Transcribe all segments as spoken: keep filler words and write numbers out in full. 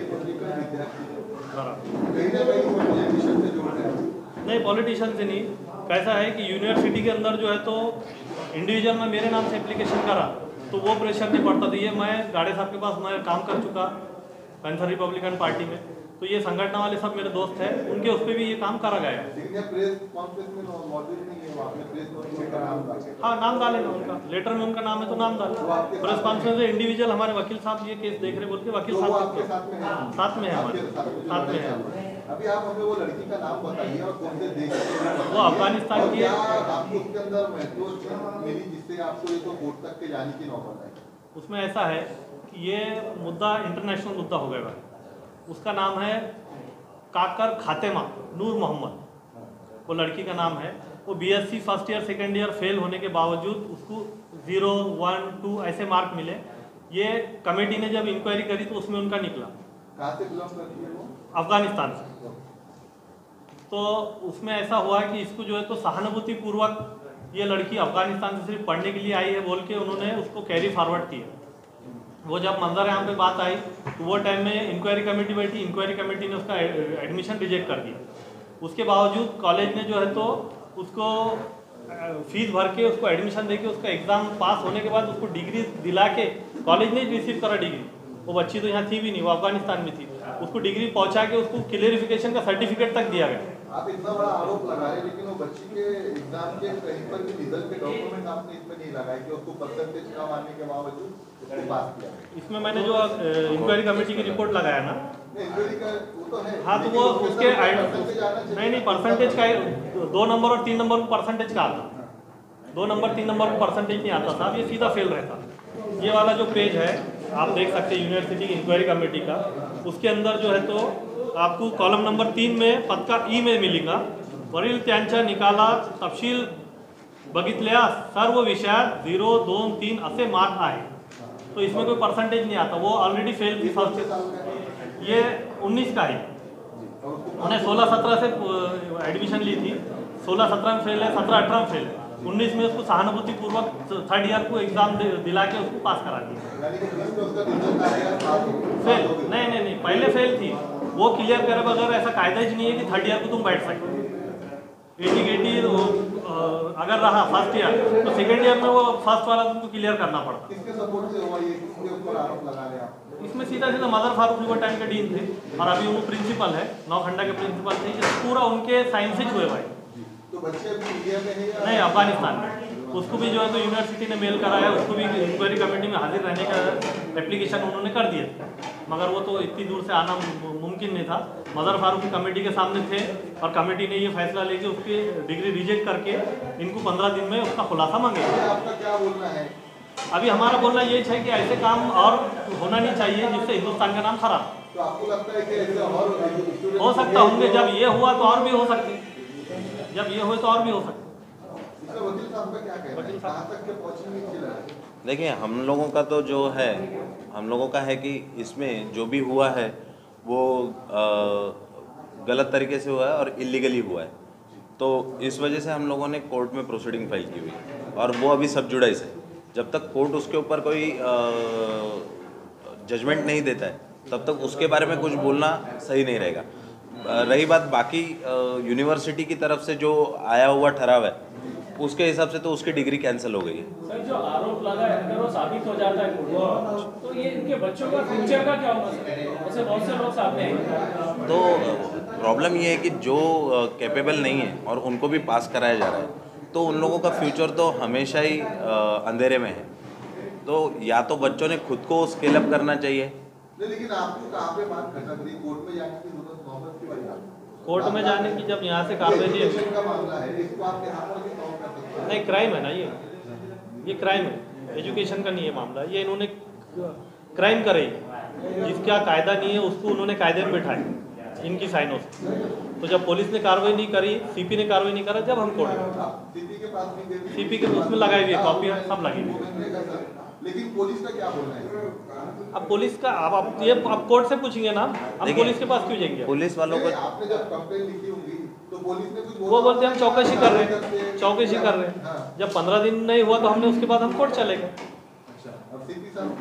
नहीं, पॉलिटिशियन से नहीं। कैसा है कि यूनिवर्सिटी के अंदर जो है तो इंडिविजुअल में मेरे नाम से एप्लीकेशन करा तो वो प्रेशर नहीं पड़ता था। ये मैं गाड़े साहब के पास मैं काम कर चुका पैंथर रिपब्लिकन पार्टी में, तो ये संगठन वाले सब मेरे दोस्त हैं, उनके उस पर भी ये काम करा गया। हाँ, नाम डाले ना उनका, लेटर में उनका नाम है तो नाम डाले। प्रेस कॉन्फ्रेंस में इंडिविजुअल हमारे वकील साहब ये केस देख रहे बोल के वकील साहब साथ में है, हमारे साथ में है। अभी आप हमें वो लड़की का नाम बताइए और कौन से देश वो अफगानिस्तान की है। आपको उसके अंदर महत्व मिली जिससे आपको ये तो कोर्ट तक के जाने की नौबत आई? उसमें ऐसा है कि ये मुद्दा इंटरनेशनल मुद्दा हो गया है। उसका नाम है काकर खातेमा नूर मोहम्मद, वो लड़की का नाम है। वो BSc first year second year fail होने के बावजूद उसको जीरो वन टू ऐसे मार्क मिले। ये कमेटी ने जब इंक्वायरी करी तो उसमें उनका निकला। कहाँ से बिलोंग करती है वो? अफगानिस्तान से। तो उसमें ऐसा हुआ कि इसको जो है तो सहानुभूति पूर्वक ये लड़की अफगानिस्तान से सिर्फ पढ़ने के लिए आई है बोल के उन्होंने उसको कैरी फॉरवर्ड किया। वो जब मंजर आम पे बात आई तो वो टाइम में इंक्वायरी कमेटी बैठी, इंक्वायरी कमेटी ने उसका एडमिशन रिजेक्ट कर दिया। उसके बावजूद कॉलेज ने जो है तो उसको फीस भर के उसको एडमिशन दे के उसका एग्ज़ाम पास होने के बाद उसको डिग्री दिला के कॉलेज ने रिसीव करा डिग्री। वो बच्ची तो यहाँ थी भी नहीं, वो अफगानिस्तान में थी। उसको डिग्री पहुँचा के उसको क्लियरिफिकेशन का सर्टिफिकेट तक दिया गया। आप इतना बड़ा आरोप लगा रहे हैं लेकिन वो बच्ची के एग्जाम के कहीं पर भी रिजल्ट के डॉक्यूमेंट आपने इसमें नहीं लगाए कि उसको परसेंटेज कम आने के बावजूद उसको पास किया। इसमें मैंने जो इंक्वायरी कमेटी की रिपोर्ट लगाया ना, इंक्वायरी का वो तो है। हाँ, तो वो उसके नहीं नहीं परसेंटेज का दो नंबर और तीन नंबर को परसेंटेज का आता, दो नंबर तीन नंबर को परसेंटेज नहीं आता साहब, ये सीधा फेल रहता। ये वाला जो पेज है आप देख सकते हैं यूनिवर्सिटी की इंक्वायरी कमेटी का, उसके अंदर जो है तो आपको कॉलम नंबर तीन में पद का ई में मिलेगा। वरील त्यांच्या निकाला तपशील बघितल्या सर्व विषयात झिरो दोन तीन असे मार्क आहे। तो इसमें कोई परसेंटेज नहीं आता, वो ऑलरेडी फेल थी फर्स्ट। ये उन्नीस का है, उन्हें सोलह सत्रह से एडमिशन ली थी, सोलह सत्रह में फेल है, सत्रह अठारह में फेल है, उन्नीस में उसको सहानुभूति पूर्वक थर्ड ईयर को एग्जाम दिला के उसको पास करा दिया। फेल नहीं नहीं नहीं पहले फेल थी, वो क्लियर करे बगैर ऐसा कायदा ही नहीं है कि थर्ड ईयर को तुम बैठ सकते। एटी एटी अगर रहा फर्स्ट ईयर तो सेकेंड ईयर में वो फर्स्ट वाला तुमको क्लियर करना पड़ता। किसके सपोर्ट से हुआ ये? किसके ऊपर आरोप लगा रहे हैं आप? इसमें सीधा सीधा मदर फारूक वो टाइम के डीन थे और अभी वो प्रिंसिपल है, नौखंडा के प्रिंसिपल थे। ये पूरा उनके साइंस से हुए भाई। तो बच्चे अभी इंडिया में है या नहीं, अफगानिस्तान में। उसको भी जो है तो यूनिवर्सिटी ने मेल कराया, उसको भी इंक्वायरी कमेटी में हाजिर रहने का एप्लीकेशन उन्होंने कर दिया, मगर वो तो इतनी दूर से आना मुमकिन नहीं था। मदर फारूक की कमेटी के सामने थे और कमेटी ने ये फैसला लेके उसकी डिग्री रिजेक्ट करके इनको पंद्रह दिन में उसका खुलासा मांगे। आपका क्या बोलना है? अभी हमारा बोलना ये है कि ऐसे काम और होना नहीं चाहिए जिससे हिंदुस्तान का नाम खराब। तो आपको लगता है कि ऐसे और हो सकता होंगे, जब ये हुआ तो और भी हो सकते, जब ये हुए तो और भी हो सकते। देखिए, हम लोगों का तो जो है हम लोगों का है कि इसमें जो भी हुआ है वो आ, गलत तरीके से हुआ है और इलीगली हुआ है। तो इस वजह से हम लोगों ने कोर्ट में प्रोसीडिंग फाइल की हुई और वो अभी सब जुडाइस है। जब तक कोर्ट उसके ऊपर कोई जजमेंट नहीं देता है तब तक उसके बारे में कुछ बोलना सही नहीं रहेगा। रही बात बाकी यूनिवर्सिटी की तरफ से जो आया हुआ ठराव है उसके हिसाब से तो उसकी डिग्री कैंसिल हो गई है। सर, जो आरोप लगा है अगर वो साबित हो जाता है तो ये इनके बच्चों का फ्यूचर का क्या होगा? ऐसे बहुत से लोग सामने हैं। तो प्रॉब्लम ये है कि जो कैपेबल नहीं है और उनको भी पास कराया जा रहा है तो उन लोगों का फ्यूचर तो हमेशा ही अंधेरे में है। तो या तो बच्चों ने खुद को स्केल अप करना चाहिए। लेकिन आपको कहाँ पे बात करना पड़ी? कोर्ट में जाने की जरूरत नौबत की वजह? कोर्ट में जाने की जब यहाँ से कार्रवाई का मामला है, इसको आप यहाँ पर भी सॉल्व कर सकते हैं। नहीं, क्राइम है ना ये ये क्राइम है, एजुकेशन का नहीं है मामला। ये इन्होंने क्राइम करे, जिसका कायदा नहीं है उसको उन्होंने कायदे में बिठाया इनकी साइनों से। तो जब पुलिस ने कार्रवाई नहीं करी, सीपी ने कार्रवाई नहीं करा, जब हम कोर्ट में सीपी के पास भी सीपी के उसमें लगाई हुई है कॉपी सब लगी हुई है। लेकिन पुलिस का क्या बोलना है? अब पुलिस का अब आप ये आप कोर्ट से पूछेंगे ना, हम पुलिस के पास क्यों जाएंगे? पुलिस वालों को आपने जब कंप्लेंट लिखी होगी तो पुलिस ने कुछ वो बोलते हैं हम चौकसी कर रहे हैं, चौकसी कर रहे हैं। जब पंद्रह दिन नहीं हुआ तो हमने उसके बाद हम कोर्ट चले गए।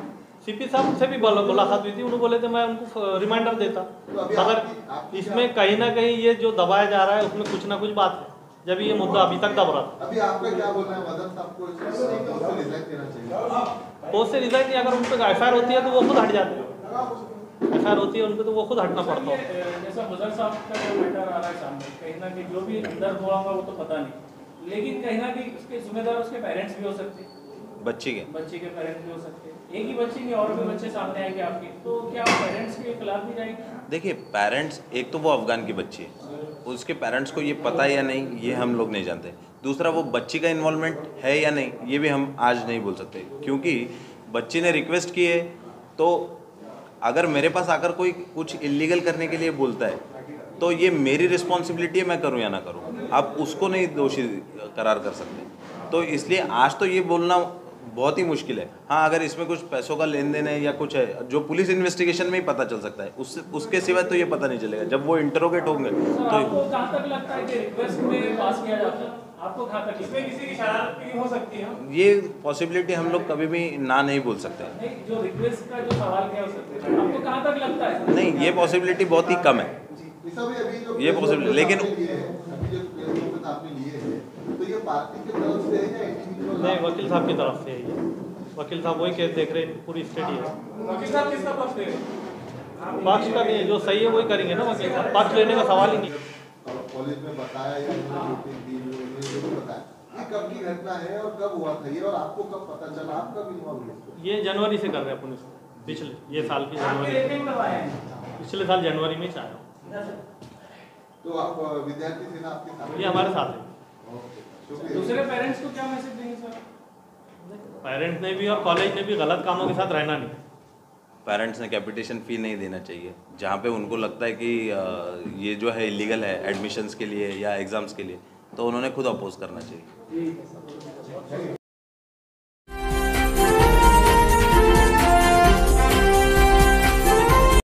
सीपी साहब से भी मुलाकात हुई थी, उन्होंने बोले थे मैं उनको रिमाइंडर देता, मगर इसमें कहीं ना कहीं ये जो दबाया जा रहा है उसमें कुछ ना कुछ बात है, जब ये मुद्दा अभी तक दब रहा था। अभी आपका क्या बोलना है मदन साहब को रिजाइन देना चाहिए? पोस्ट से रिजाइन नहीं, अगर उन पर एफ आई आर होती है तो वो खुद हट जाते हैं, एफ आई आर होती है उन पर तो वो खुद हटना पड़ता है। जैसा मदन साहब का जो मैटर आ रहा है सामने, कहीं ना कहीं जो भी अंदर हुआ होगा वो तो पता नहीं, लेकिन कहीं ना कहीं उसके जिम्मेदार उसके पेरेंट्स भी हो सकते हैं, बच्ची के बच्चे के पेरेंट्स भी हो सकते हैं, एक ही बच्चे नहीं और भी बच्चे सामने आएंगे आपके, तो क्या पेरेंट्स के खिलाफ भी जाएगी? देखिए, पेरेंट्स, एक तो वो अफगान की बच्ची है, उसके पेरेंट्स को ये पता है या नहीं ये हम लोग नहीं जानते। दूसरा, वो बच्ची का इन्वॉल्वमेंट है या नहीं ये भी हम आज नहीं बोल सकते, क्योंकि बच्ची ने रिक्वेस्ट की है। तो अगर मेरे पास आकर कोई कुछ इलीगल करने के लिए बोलता है तो ये मेरी रिस्पॉन्सिबिलिटी है, मैं करूं या ना करूं। आप उसको नहीं दोषी करार कर सकते। तो इसलिए आज तो ये बोलना बहुत ही मुश्किल है। हाँ, अगर इसमें कुछ पैसों का लेन देन है या कुछ है जो पुलिस इन्वेस्टिगेशन में ही पता चल सकता है, उससे उसके सिवाय तो ये पता नहीं चलेगा जब वो इंटरोगेट होंगे। तो तो कहाँ तक लगता है कि रिक्वेस्ट में पास किया जाता है? आपको कहाँ तक इसमें किसी की शरारत भी हो सकती है? ये पॉसिबिलिटी हम लोग कभी भी ना नहीं बोल सकते। नहीं, जो रिक्वेस्ट का जो सवाल किया हो सकता है, आपको कहाँ तक लगता है? नहीं, ये पॉसिबिलिटी बहुत ही कम है, ये पॉसिबिलिटी। लेकिन नहीं, वकील साहब की तरफ से है ये, वकील साहब वही केस देख रहे हैं, पूरी स्टडी है। वकील साहब किसका पक्ष दे रहे हैं? पक्ष का नहीं है, जो सही है वही करेंगे ना वकील साहब, पक्ष लेने का सवाल ही नहीं। कॉलेज में बताया या बताया ये कब की घटना है और कब हुआ था ये, और आपको कब पता चला, आप कब इन्वॉल्व हुए? ये जनवरी से कर रहे हैं पुलिस, पिछले ये साल की जनवरी, पिछले साल जनवरी में ही आया। तो आप विद्यार्थी थे ना आपके साथ? ये हमारे साथ है। दूसरे पेरेंट्स को क्या मैसेज देंगे सर? पेरेंट्स ने भी और कॉलेज ने भी गलत कामों के साथ रहना नहीं। पेरेंट्स ने कैपिटेशन फ़ी नहीं देना चाहिए, जहाँ पे उनको लगता है कि ये जो है इलीगल है एडमिशन्स के लिए या एग्ज़ाम्स के लिए, तो उन्होंने खुद अपोज करना चाहिए।